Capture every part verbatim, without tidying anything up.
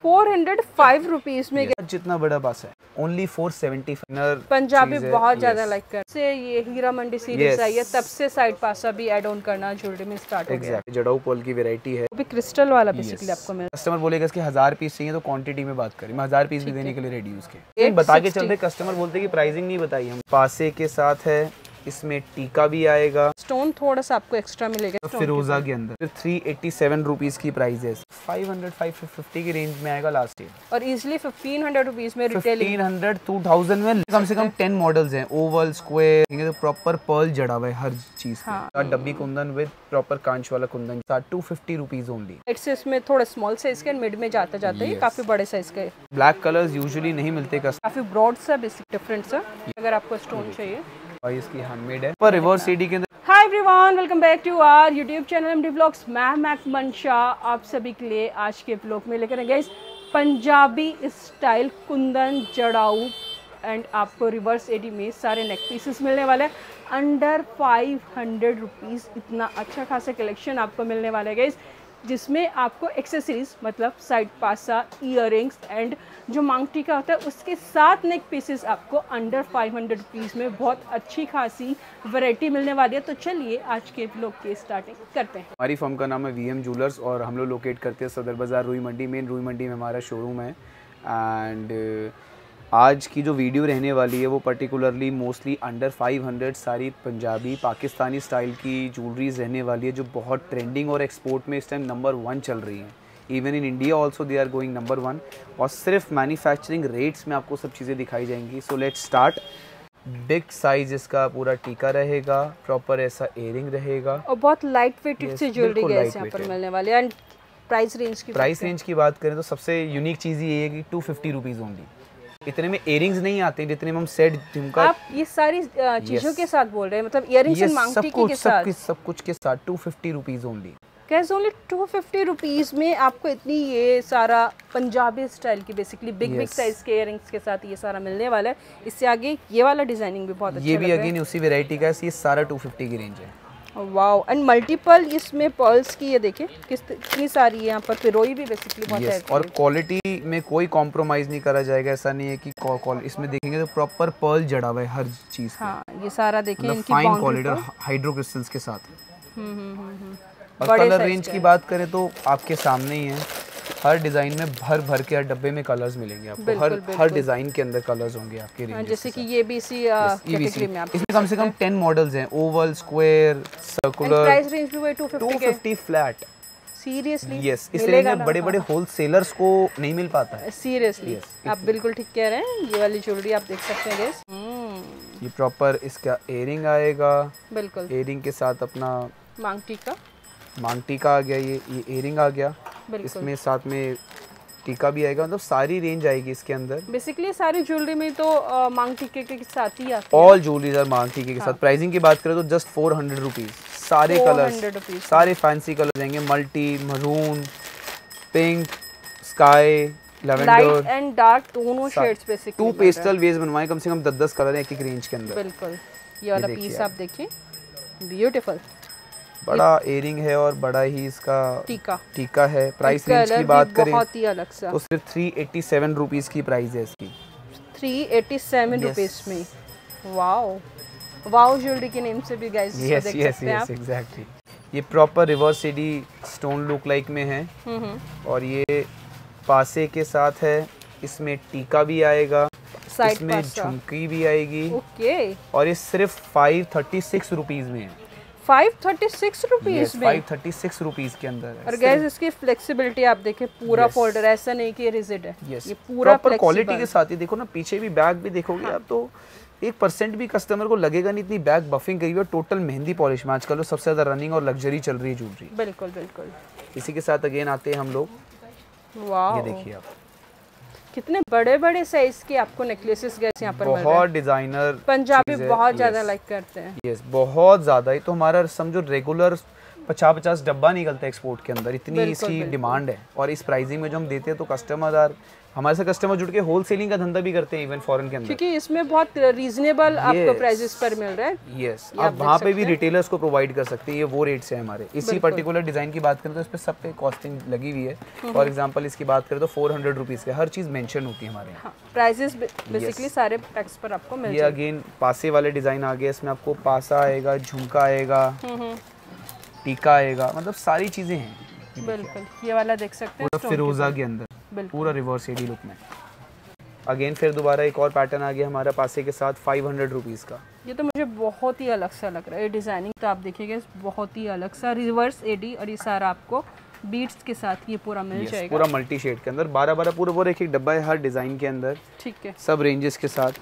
Four hundred five rupees में yes. जितना बड़ा पास है only four seventy five. Punjabi बहुत ज्यादा लाइक कर से ये हीरा मंडी सीरीज आई है तब से साइड पासा भी ऐड ऑन करना ज्वेलरी में स्टार्ट हो गया। exactly. जड़ाऊ पॉल की वैरायटी है, वो भी क्रिस्टल वाला बेसिकली yes. आपको मिल कस्टमर बोलेगा इसके हजार पीस चाहिए तो क्वांटिटी में बात करें, मैं हजार पीस भी देने के लिए रेडी हूँ उसके। बता के चलते कस्टमर बोलते कि प्राइसिंग नहीं बताई हम। पासे के साथ है, इसमें टीका भी आएगा, स्टोन थोड़ा सा आपको एक्स्ट्रा मिलेगा फिरोजा के अंदर। फिर थ्री एट्टी सेवन रुपीज की प्राइस है, फाइव हंड्रेड फाइव फिफ्टी की रेंज में आएगा लास्ट ईयर, और इजीली फिफ्टीन हंड्रेड रुपीज में retailing fifteen hundred two thousand में कम से कम टेन मॉडल्स हैं। ओवल स्क्वायर तो प्रॉपर पर्ल जड़ा हुआ है हर चीज हाँ। डब्बी कुंदन विद प्रॉपर कांच वाला kundan two fifty rupees only. इसमें थोड़ा स्मॉल साइज का मिड में जाता जाता है काफी बड़े साइज का। ब्लैक कलर्स यूजुअली नहीं मिलते, काफी ब्रॉड सा बेसिक डिफरेंट सा अगर आपको स्टोन चाहिए। और इसकी हैंडमेड है पर रिवर्स सीडी के अंदर। Hi everyone, welcome back to our YouTube channel MD vlogs. मैं मैक मंशा आप सभी के लिए आज के व्लॉग में लेकर गए पंजाबी स्टाइल कुंदन जड़ाऊ एंड आपको रिवर्स एडी में सारे नेक पीसेस मिलने वाले हैं अंडर फाइव हंड्रेड रुपीज़। इतना अच्छा खासा कलेक्शन आपको मिलने वाला है गाइस, जिसमें आपको एक्सेसरीज मतलब साइड पासा, इयररिंग्स एंड जो मांग टीका होता है उसके साथ नेक पीसेस आपको अंडर फाइव हंड्रेड रुपीज़ में बहुत अच्छी खासी वैरायटी मिलने वाली है। तो चलिए आज के व्लॉग की स्टार्टिंग करते हैं। हमारी फर्म का नाम है वीएम ज्वेलर्स और हम लोग लोकेट करते हैं सदर बाज़ार रूई मंडी, मेन रूई मंडी में हमारा शोरूम है। एंड आज की जो वीडियो रहने वाली है वो particularly mostly under five hundred सारी पंजाबी पाकिस्तानी स्टाइल की ज्वेलरीज रहने वाली है जो बहुत ट्रेंडिंग और एक्सपोर्ट में इस टाइम नंबर वन चल रही है। Even in India also they are going number one. और सिर्फ मैन्युफैक्चरिंग रेट्स में आपको सब चीज़ें दिखाई जाएंगी। So let's start. Big size इसका पूरा टीका रहेगा, प्रॉपर ऐसा एयरिंग रहेगा और बहुत लाइट वेटेड से ज्वेलरी गैस यहाँ पर मिलने वाली है। एंड प्राइस रेंज की प्राइस रेंज की बात करें तो सबसे यूनिक चीज़ ये है कि टू फिफ्टी रुपीज़ ओनली। इतने में इयरिंग्स नहीं आते जितने में हम सेट झुमका। आप ये सारी चीजों yes. के साथ बोल रहे हैं, मतलब इयरिंग्स एंड मांग टीके के साथ सब, सब कुछ के साथ टू फिफ्टी रुपीस ओनली। कैसे ओनली टू फिफ्टी रुपीस में आपको इतनी ये सारा पंजाबी स्टाइल की बेसिकली बिग बिग साइज के इयरिंग्स के साथ ये सारा मिलने वाला है। इससे आगे ये वाला डिजाइनिंग भी बहुत अच्छा ये भी अगेन उसी वैरायटी का है। ये सारा टू फिफ्टी की रेंज है। वाओ एंड मल्टीपल इसमें पर्ल्स की ये देखिए कितनी सारी है यहाँ पर। पिरोई भी बेसिकली बहुत है और क्वालिटी में कोई कॉम्प्रोमाइज नहीं करा जाएगा। ऐसा नहीं है कि इसमें देखेंगे तो प्रॉपर पर्ल जड़ा हुआ है हर चीज। हाँ, ये सारा देखें मतलब फाइन क्वालिटी हाइड्रो क्रिस्टल्स के साथ। हम्म हम्म हम्म और कलर रेंज की बात करें तो आपके सामने ही है। हर डिजाइन में भर भर के हर डब्बे में कलर्स मिलेंगे आपको। बिल्कुल, हर बिल्कुल। हर डिजाइन के अंदर कलर्स होंगे आपके रेंज। जैसे कि ये भी इसी कैटेगरी में आपको इसमें कम से कम टेन मॉडल्स हैं। Oval, square, circular. Price range भी वही two fifty flat. Seriously yes, इस रेंज में बड़े बड़े होलसेलर्स को नहीं मिल पाता है। सीरियसली आप बिल्कुल ठीक कह रहे हैं। ये वाली ज्वेलरी आप देख सकते हैं गाइस। ये प्रॉपर इसका एयरिंग आएगा। बिल्कुल एयरिंग के साथ अपना मांग टीका मांग टीका आ गया। ये ये एयरिंग आ गया। इसमें साथ में टीका भी आएगा। मतलब सारी रेंज आएगी इसके अंदर। बेसिकली सारी ज्वेलरी में तो आ, मांग टीके के साथ ही आती है। ऑल ज्वेलरीज आर मांग टीके के हाँ। साथ। प्राइसिंग की बात करें तो जस्ट फोर हंड्रेड रुपीज। सारे कलर्स, सारे फैंसी कलर जाएंगे। Multi, maroon, pink, sky, light and dark दोनों शेड्स बेसिकली। टू पेस्टल वेज बनवाए, कम से कम दस दस कलर है एक एक रेंज के अंदर। बिल्कुल। ये वाला पीस आप देखिए, ब्यूटीफुल। बड़ा एयरिंग है और बड़ा ही इसका टीका टीका है। प्राइस रेंज की बात करें बहुत ही अलग सा। तो सिर्फ थ्री एट्टी सेवन रुपीस की प्राइस है इसकी। थ्री एट्टी सेवन रुपीस में। वाओ वाओ ज्वेलरी के नेम से भी गाइस yes, देख yes, सकते हैं yes, आप। exactly. ये proper reverse AD stone look like में है और ये पासे के साथ है। इसमें टीका भी आएगा, इसमें झुमकी भी आएगी। ओके। और ये सिर्फ फाइव थर्टी सिक्स रुपीज में है। फाइव थर्टी सिक्स रुपीज में फाइव थर्टी सिक्स रुपीज के अंदर है। और गाइस इसकी फ्लेक्सिबिलिटी आप देखें, पूरा yes. फोल्डर ऐसा नहीं कि ये रिजिड है। yes. ये पूरा क्वालिटी के साथ ही देखो ना। पीछे भी बैग भी देखोगे हाँ. आप तो एक परसेंट भी कस्टमर को लगेगा नहीं इतनी बैग बफिंग करी हुई। टोटल मेहंदी पॉलिश में आजकल सबसे ज्यादा रनिंग और लग्जरी चल रही है ज्वेलरी। बिल्कुल बिल्कुल। इसी के साथ अगेन आते हैं हम लोग। वाह, ये देखिए आप कितने बड़े बड़े साइज के आपको नेकलेसेस गैस यहाँ पर मिल रहे हैं। बहुत डिजाइनर पंजाबी बहुत ज्यादा लाइक करते हैं। यस, बहुत ज्यादा। ही तो हमारा समझो रेगुलर पचास पचास डब्बा निकलता है एक्सपोर्ट के अंदर। इतनी इसकी डिमांड है और इस प्राइसिंग में जो हम देते हैं तो कस्टमर आर हमारे साथ कस्टमर जुड़ के होलसेलिंग का धंधा भी करते हैं इवन फॉरेन के अंदर, क्योंकि इसमें बहुत रीजनेबल आपको प्राइसेस पर मिल रहा है। यस, आप वहाँ पे भी रिटेलर्स को प्रोवाइड कर सकते हैं, ये वो रेट्स है हमारे। इसी पर्टिकुलर डिजाइन की बात करें तो इस पे सब पे कॉस्टिंग लगी हुई है। फॉर एग्जांपल इसकी बात करें तो फोर हंड्रेड रुपीज़ के हर चीज़ मेंशन होती है हमारे यहाँ। प्राइसेस बेसिकली सारे टैक्स पर आपको मिल ये अगेन पासे वाले डिजाइन आ गए, इसमें आपको पासा आएगा, झुमका आएगा, टीका आएगा, मतलब सारी चीजें हैं। बिल्कुल, ये वाला देख सकते हैं पूरा फिरोजा के अंदर, पूरा रिवर्स एडी लुक में। अगेन फिर दोबारा एक और पैटर्न आ गया हमारा पासे के साथ फाइव हंड्रेड रुपीज़ का। ये तो मुझे बहुत ही अलग सा लग रहा है, ये डिजाइनिंग तो आप देखिएगा बहुत ही अलग सा रिवर्स एडी, और ये सारा आपको बीट्स के साथ ये पूरा मिल yes, जाएगा। पूरा मल्टी शेड के अंदर बारह बारह पूरा पूरा एक एक डब्बा है हर डिजाइन के अंदर। ठीक है, सब रेंजेस के साथ।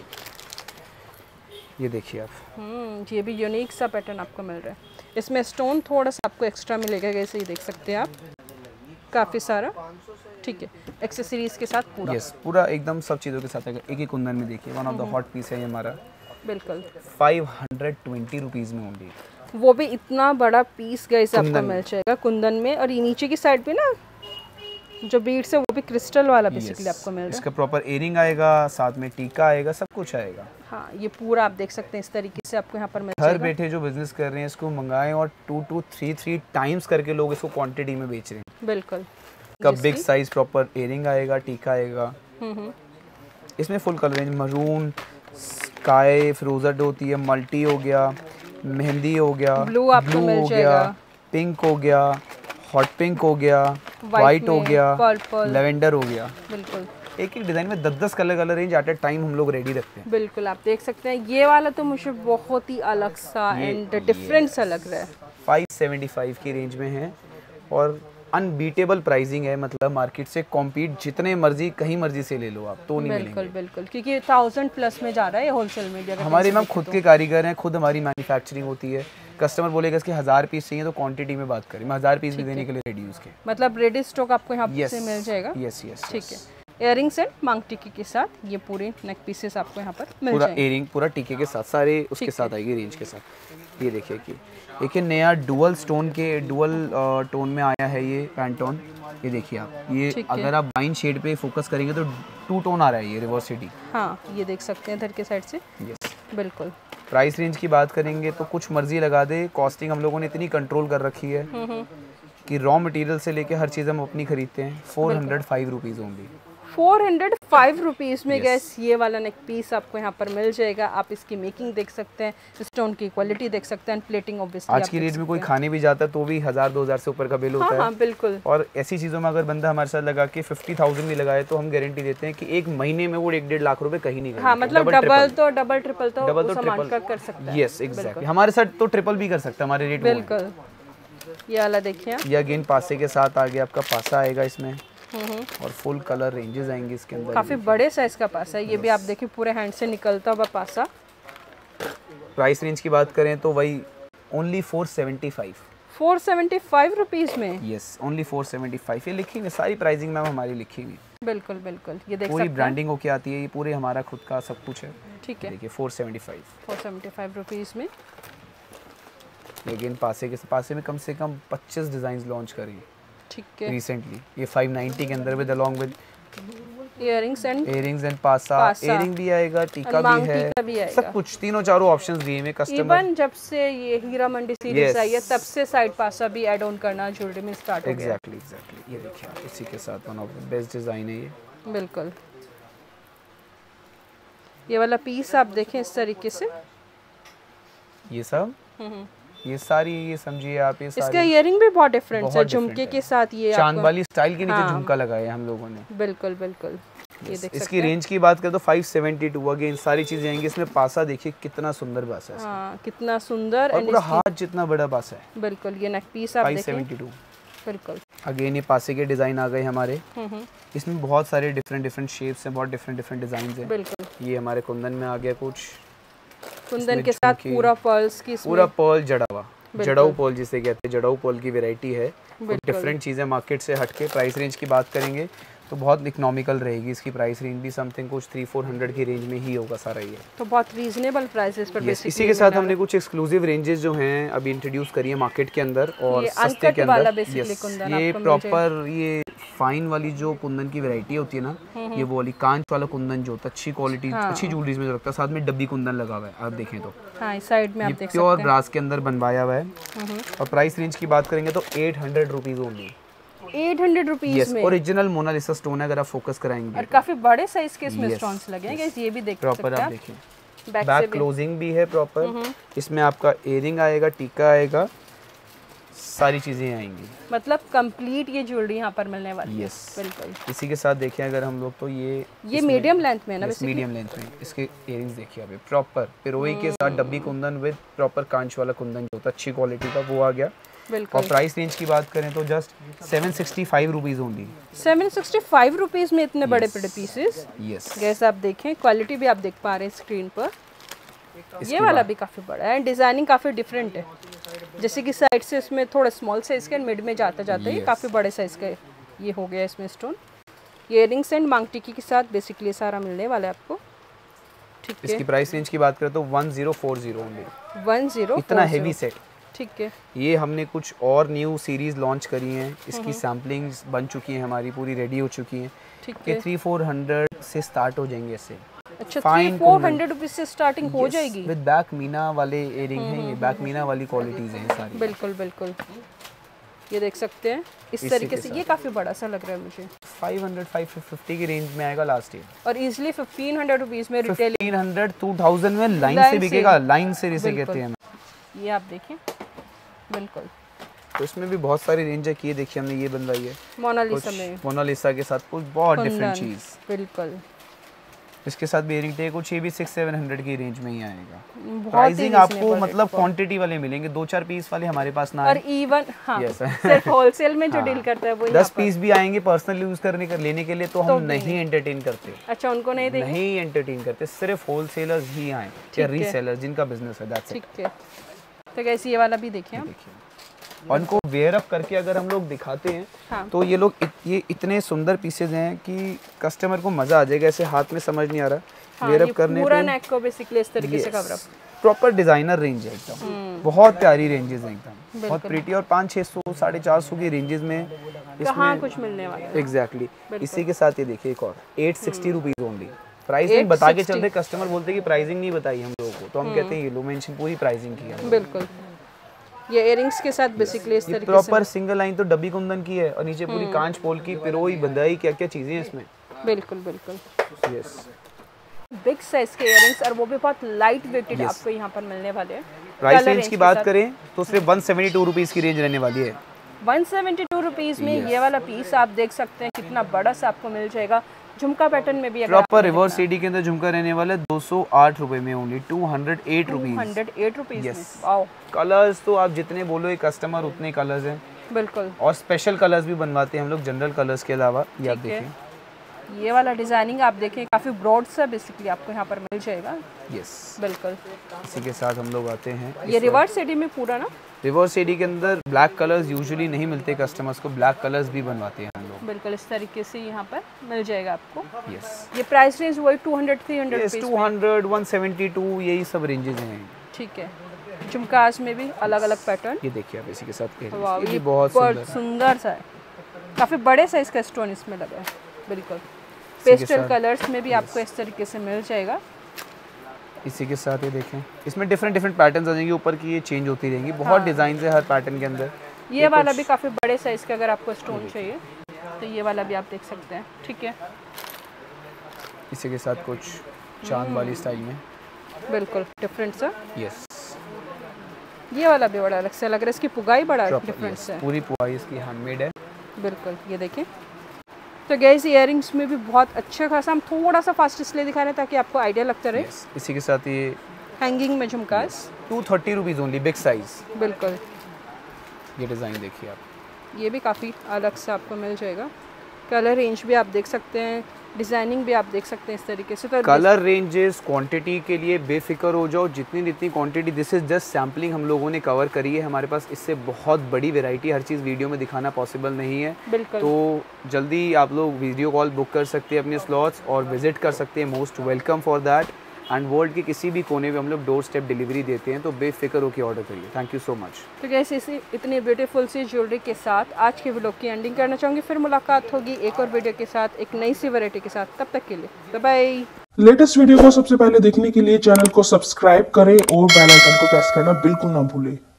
ये देखिए आप, हम्म ये भी यूनिक सा पैटर्न आपको मिल रहा है। इसमें स्टोन थोड़ा सा आपको एक्स्ट्रा मिलेगा, जैसे ये देख सकते हैं आप, काफ़ी सारा। ठीक है, एक्सेसरीज के साथ पूरा। यस, पूरा एकदम सब चीज़ों के साथ। एक एक कुंदन में देखिए, one of the hot piece है ये हमारा। बिल्कुल, फाइव हंड्रेड ट्वेंटी रुपीज़ में ओनली, वो भी इतना बड़ा पीस गाइस आपको मिल जाएगा कुंदन में। और ये नीचे की साइड पे ना जो बीड्स है वो भी क्रिस्टल वाला बेसिकली yes. आपको मिल रहा है। इसका प्रॉपर इयरिंग आएगा, साथ में टीका आएगा, सब कुछ आएगा। हाँ, ये पूरा आप देख सकते हैं इस तरीके से आपको यहाँ पर मिल जाएगा। घर बैठे जो बिजनेस कर रहे हैं इसको मंगाएं, और two two three three times करके लोग इसको क्वांटिटी में बेच रहे हैं। बिल्कुल, का बिग साइज प्रॉपर इयरिंग आएगा, टीका आएगा। इसमें full colour range, maroon, sky, फिरोजा होती है, मल्टी हो गया, मेहंदी हो गया, ब्लू आपको मिल जाएगा, पिंक हो गया, हॉट पिंक हो गया, वाइट हो गया, लेवेंडर हो गया। बिल्कुल, एक एक डिजाइन में दस दस colour colour range at a time हम लोग रेडी रखते हैं। बिल्कुल, आप देख सकते हैं ये वाला तो मुझे बहुत ही अलग सा एंड डिफरेंट सा लग रहा है। फाइव सेवेंटी फाइव की रेंज में है और अनबीटेबल प्राइसिंग है, मतलब मार्केट से कॉम्पीट जितने मर्जी कहीं मर्जी से ले लो आप तो नहीं मिलेंगे। बिल्कुल बिल्कुल, क्योंकि थाउजेंड प्लस में जा रहा है होलसेल में। हमारे मैम खुद के कारीगर हैं, खुद हमारी मैन्युफैक्चरिंग होती है। कस्टमर बोलेगा इसके हज़ार पीस चाहिए तो क्वांटिटी में बात करें, मैं हज़ार पीस भी देने के लिए रेडी हूँ उसके। मतलब रेडी स्टॉक आपको यहाँ से मिल जाएगा। यस यस, ठीक है। इयरिंग्स एंड मांग टीके के साथ ये पूरे नेक पीसेस आपको यहाँ पर मिल पूरा जाएंगे। इयरिंग पूरा टीके के साथ सारे उसके साथ आएगी रेंज के साथ। ये देखिए कि एक नया डुअल स्टोन के डुअल टोन में आया है ये पैंटोन। ये देखिए आप, ये अगर आप वाइन शेड पे फोकस करेंगे तो टू टोन आ रहा है ये रिवर्सिटी। हाँ, ये देख सकते हैं इधर के साइड से। यस, बिल्कुल। प्राइस रेंज की बात करेंगे तो कुछ मर्जी लगा दे, कॉस्टिंग हम लोगों ने इतनी कंट्रोल कर रखी है कि रॉ मटेरियल से लेके हर चीज़ हम अपनी खरीदते हैं। Four hundred five rupees only, four hundred five rupees में गैस ये वाला नेक पीस आपको यहाँ पर मिल जाएगा। आप इसकी मेकिंग देख सकते हैं, स्टोन की क्वालिटी देख सकते हैं, प्लेटिंग ऑब्वियसली आज की रेट में कोई खाने भी जाता है तो भी हज़ार दो हज़ार से ऊपर का बिल होता हाँ, है। हाँ, बिल्कुल। और ऐसी चीज़ों में अगर बंदा हमारे साथ लगा के फिफ्टी थाउजेंड भी लगाए तो हम गारंटी देते हैं कि एक महीने में वो एक डेढ़ लाख रुपए कहीं नहीं। हाँ, मतलब डबल तो डबल ट्रिपल तो डबल तो ट्रिपल कर, कर सकता है। यस एग्जैक्टली, हमारे साथ तो ट्रिपल भी कर सकता है हमारे रेट। बिल्कुल, ये वाला देखिए, ये अगेन पासे के साथ आ गया, आपका पासा आएगा इसमें और फुल कलर रेंजेस आएंगे इसके अंदर। काफी बड़े साइज का पासा है ये भी, आप देखिए पूरे हैंड से निकलता हुआ पासा। प्राइस रेंज की बात करें तो वही only four seventy five four seventy five rupees में। Yes, only four seventy five. ये लिखी हुई सारी प्राइसिंग मैम हमारी लिखी हुई। बिल्कुल बिल्कुल, ये देख पूरी ब्रांडिंग होके आती है, ये पूरे हमारा खुद का सब कुछ है। ठीक है, देखिए four seventy five four seventy five rupees में। लेकिन पासे के पासे में कम से कम पच्चीस डिजाइन लॉन्च करी ठीक है रिसेंटली। ये फाइव नाइंटी के अंदर with along with earrings and earrings and पासा, इयरिंग भी आएगा, टीका भी है, भी आएगा। सब कुछ तीनों चारों ऑप्शंस दिए हैं कस्टमर। इवन जब से ये हीरा मंडी सीरीज आई है तब से साइड पासा भी ऐड ऑन करना ज्वेलरी में स्टार्ट हो गया। एग्जैक्टली एग्जैक्टली, ये देखिए आप, इसी के साथ one of the best design है ये। बिल्कुल, ये वाला पीस आप देखें इस तरीके से, ये सब ये सारी ये समझिए आप, ये सारी इसका इयरिंग भी बहुत डिफरेंट है, झुमके के साथ ये चांद वाली स्टाइल के नीचे झुमका लगाया है हम लोगों ने। बिल्कुल बिल्कुल, ये देख इसकी रेंज की बात करें तो फाइव सेवेंटी टू अगेन सारी चीजें आएंगी इसमें। पासा देखिए कितना सुंदर पासा है, हाँ, कितना सुंदर, और पूरा हाथ जितना बड़ा पासा है। बिल्कुल, ये नेक पीस आप देखें, फाइव सेवेंटी टू। बिल्कुल, अगेन ये पासे के डिजाइन आ गए हमारे। इसमें बहुत सारे डिफरेंट डिफरेंट शेप्स हैं, बहुत डिफरेंट डिफरेंट डिजाइन हैं। बिल्कुल, ये हमारे कुंदन में आ गया कुछ, कुंदन के साथ पूरा पर्ल्स की, पूरा पर्ल जड़ा हुआ, जड़ाऊ पर्ल जिसे कहते हैं, जड़ाऊ पर्ल की वैरायटी है। डिफरेंट चीज़ें मार्केट से हटके। प्राइस रेंज की बात करेंगे तो बहुत इकोनॉमिकल रहेगी इसकी प्राइस रेंज भी, समथिंग कुछ थ्री फोर हंड्रेड की रेंज में ही होगा सारा ये। तो बहुत रीजनेबल प्राइसेस पर बेसिकली। इसी के साथ हमने कुछ एक्सक्लूसिव रेंजेस जो हैं अभी इंट्रोड्यूस करी है मार्केट के अंदर और सस्ते के अंदर। ये प्रॉपर ये फाइन वाली जो कुंदन की वैरायटी होती है ना, ये वो वाली कांच वाला कुंदन जो होता है, अच्छी क्वालिटी, हाँ। अच्छी ज्वेलरीज में जो लगता है, साथ में डब्बी कुंदन लगा हुआ है, आप देखें तो हाँ, इस साइड में आप ये देख सकते प्योर हैं। ब्रास के अंदर बनवाया हुआ है। और प्राइस रेंज की बात करेंगे तो eight hundred rupees only. Eight hundred rupees यस, में ओरिजिनल मोनालिसा स्टोन है, अगर आप फोकस कराएंगे और काफी बड़े साइज के इसमें Yes, स्टोन्स लगे हैं yes. गाइस, ये भी देख प्रॉपर सकते हैं आप आप। देखिए, बैक बैक से भी क्लोजिंग भी है प्रॉपर, इसमें आपका इयरिंग आएगा, टीका आएगा, सारी चीजें आएंगी, मतलब कंप्लीट ये ज्वेलरी यहाँ पर मिलने वाली है। यस। बिल्कुल, इसी के साथ देखें अगर हम लोग तो ये ये मीडियम लेंथ में है ना, मीडियम लेंथ में इसके इयरिंग्स देखिए अभी प्रॉपर पिरोई के साथ डब्बी कुंदन विद प्रॉपर कांच वाला कुंदन जो होता है अच्छी क्वालिटी का, वो आ गया। बिल्कुल। और प्राइस रेंज की बात करें तो just seven sixty five rupees only. Seven sixty five rupees में इतने बड़े बड़े पीसेस। यस, गैस आप देखें, क्वालिटी भी आप देख पा रहे हैं स्क्रीन पर। ये वाला भी काफी बड़ा है, डिजाइनिंग काफी डिफरेंट है, जैसे कि साइड से इसमें थोड़ा स्मॉल साइज का, मिड में जाता जाता है ये काफी बड़े साइज का ये हो गया इसमें स्टोन। इयरिंग्स एंड मांग टिकी के साथ बेसिकली सारा मिलने वाला है आपको। ठीक है, इसकी प्राइस रेंज की बात करें तो one zero four zero only. One zero इतना हेवी सेट। ठीक है, ये हमने कुछ और न्यू सीरीज लॉन्च करी हैं, इसकी सैम्पलिंग्स बन चुकी हैं, हमारी पूरी रेडी हो चुकी हैं। ठीक ये है। थ्री फोर हंड्रेड से स्टार्ट हो जाएंगे ऐसे। अच्छा, Fine three four kundan. Hundred rupees से स्टार्टिंग हो जाएगी। विद बैक मीना वाले इयरिंग हैं, ये बैक मीना वाली क्वालिटीज हैं सारी। बिल्कुल बिल्कुल, ये देख सकते हैं इस इसी तरीके के से, साथ। ये काफी बड़ा सा लग रहा है मुझे। फाइव हंड्रेड फाइव फिफ्टी की रेंज में आएगा लास्ट ईयर। और इजीली फिफ्टीन हंड्रेड रुपीज में retail. Fifteen hundred two thousand में लाइन Line से से। बिकेगा, लाइन से इसे बिल्कुल। कहते हैं। ये आप देखें, बिल्कुल तो इसमें भी बहुत सारी रेंज है कि ये देखिए हमने ये बनवाई है मोनालिसा कुछ में मोनालिसा के साथ कुछ बहुत डिफरेंट कुंदन। चीज। बिल्कुल, इसके साथ भी इयरिंग टे कुछ ये भी सिक्स सेवन हंड्रेड की रेंज में ही आएगा। बहुत ही प्राइसिंग आपको reasonable मतलब rate क्वांटिटी वाले मिलेंगे, दो चार पीस वाले हमारे पास ना और आए। इवन हाँ Yes. सिर्फ होलसेल में जो हाँ। डील करता है वो दस यहाँ पर। पीस भी आएंगे पर्सनल यूज करने कर लेने के लिए तो तो हम नहीं एंटरटेन करते, अच्छा, उनको नहीं देंगे। नहीं एंटरटेन करते, सिर्फ होलसेलर्स ही आए या ठीक है। रीसेलर जिनका बिजनेस है, दैट्स इट। ठीक है, तो कैसे ये वाला भी देखिए आप। देखिए और इनको वेयर अप करके अगर हम लोग दिखाते हैं हाँ। तो ये लोग इत, ये इतने सुंदर पीसेज हैं कि कस्टमर को मजा आ जाएगा, ऐसे हाथ में समझ नहीं आ रहा। हाँ, वेयर ये अप करने पूरा पे नेक को बेसिकली इस तरीके से cover up. Proper designer range है एकदम, बहुत प्यारी रेंजेस हैं एकदम, बहुत प्रीटी। और पाँच छः सौ साढ़े चार सौ की रेंजेस में कहाँ कुछ मिलने वाला है। एग्जैक्टली। इसी के साथ ये देखिए एक और eight sixty rupees only. Pricing बता के चलते, कस्टमर बोलते हैं कि प्राइसिंग नहीं बताई हम लोगों को, तो हम कहते हैं ये लो मेंशन पूरी प्राइसिंग की है। बिल्कुल, ये इयरिंग्स के साथ बेसिकली इस ये तरीके से। प्रॉपर सिंगल लाइन तो डब्बी कुंदन की है और नीचे पूरी कांच पोल की पिरोई बंदाई, क्या क्या चीजें हैं इसमें। बिल्कुल बिल्कुल, यस, बिग साइज के इयरिंग्स और वो भी बहुत लाइट वेटेड आपको यहाँ पर मिलने वाले हैं। प्राइस Colour रेंज range की के बात साथ करें तो सिर्फ वन सेवेंटी टू रुपीज की रेंज रहने वाली है। वन सेवेंटी टू रुपीज में ये वाला पीस आप देख सकते हैं कितना बड़ा सा आपको मिल जाएगा। झुमका पैटर्न में भी अगर प्रॉपर रिवर्स सीडी के अंदर झुमका रहने वाला है दो सौ आठ रुपए में only, two hundred eight rupees. Hundred eight rupees में। Yes. वाओ, कलर्स तो आप जितने बोलो ये कस्टमर उतने कलर्स हैं, बिल्कुल। और स्पेशल कलर्स भी बनवाते हैं हम लोग जनरल कलर्स के अलावा। ये आप ठीक है। देखिए, ये वाला डिजाइनिंग आप देखें काफी ब्रॉड सा बेसिकली आपको यहाँ पर मिल जाएगा। यस। बिल्कुल, इसी के साथ हम लोग आते हैं ये रिवर्स सीडी में पूरा ना। रिवर्स सीडी के अंदर ब्लैक कलर्स यूजुअली नहीं मिलते कस्टमर्स को, ब्लैक कलर्स भी बनवाते हैं हम लोग। बिल्कुल इस तरीके से यहाँ पर मिल जाएगा आपको। यस, ये प्राइस रेंज वही two hundred three hundred yes two hundred one seventy two यही सब रेंजेस हैं। ठीक है, झुमकास में भी अलग अलग पैटर्न। ये देखिए आप इसी के साथ earrings, वाह, ये भी ये बहुत बहुत सुंदर है। सुंदर सा है, काफी बड़े साइज का स्टोन इसमें लगा है। बिल्कुल, पेस्टल साथ- कलर्स में भी आपको इस तरीके से मिल जाएगा। इसी के साथ ये देखें, इसमें डिफरेंट डिफरेंट पैटर्न्स आ जाएंगे ऊपर की, ये चेंज होती रहेंगी, बहुत डिजाइन है हर पैटर्न के अंदर। ये वाला भी काफी बड़े साइज का अगर आपको स्टोन चाहिए तो ये वाला भी आप देख सकते हैं। ठीक है, इसी के साथ कुछ चांद वाली स्टाइल में। बिल्कुल डिफरेंट सा। यस, ये वाला भी बड़ा अलग से लग रहा है, इसकी पुगाई बड़ा डिफरेंट यस है। पूरी पुआई इसकी हैंडमेड है। बिल्कुल, ये देखें। तो गैस इयरिंग्स में भी बहुत अच्छा खासा, हम थोड़ा सा फास्ट इसलिए दिखा रहे हैं ताकि आपको आइडिया लगता रहे। यस, इसी के साथ ये हैंगिंग में झुमकास। Two thirty rupees only, big size. बिल्कुल, ये डिज़ाइन देखिए आप, ये भी काफ़ी अलग से आपको मिल जाएगा। कलर रेंज भी आप देख सकते हैं, डिज़ाइनिंग भी आप देख सकते हैं इस तरीके से। तो कलर रेंजेस क्वांटिटी के लिए बेफिक्र हो जाओ, जितनी जितनी quantity, this is just sampling हम लोगों ने कवर करी है। हमारे पास इससे बहुत बड़ी वैरायटी, हर चीज़ वीडियो में दिखाना पॉसिबल नहीं है। बिल्कुल, तो जल्दी आप लोग वीडियो कॉल बुक कर सकते हैं अपने स्लॉट्स और विजिट कर सकते हैं, most welcome for that. And world के किसी भी कोने में हम लोग डोर स्टेप डिलीवरी देते हैं, तो बेफिक्र होकर ऑर्डर करिए। Thank you so much. तो गैस इसी इतनी ब्यूटीफुल सी ज्वेलरी के साथ आज के व्लॉग की एंडिंग करना चाहूँगी। फिर मुलाकात होगी एक और वीडियो के साथ, एक नई सी वैरायटी के साथ। तब तक के लिए बाय बाय। लेटेस्ट वीडियो को सबसे पहले देखने के लिए चैनल को सब्सक्राइब करें और बेल आइकन को प्रेस करना बिल्कुल ना भूलें।